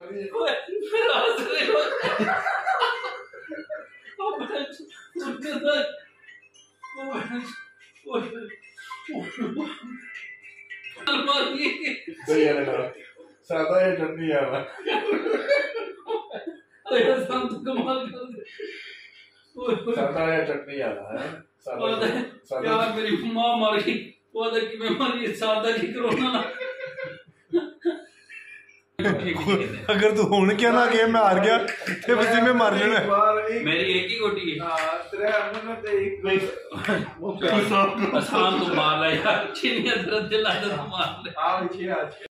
सादा या चटनी आवा कमाल कर सादा या चटनी आवा है यार मेरी मां मर गई वो कि मैं मर गई सादा की करोना ना अगर तू हुन क्या ना गया मैं हार गया ते बस में मार लेना मेरी एक ही गोटी है हां तेरे हमने तो एक वो आसान तो मार ला यार चिनिया दर्द दिला तो मार ले आ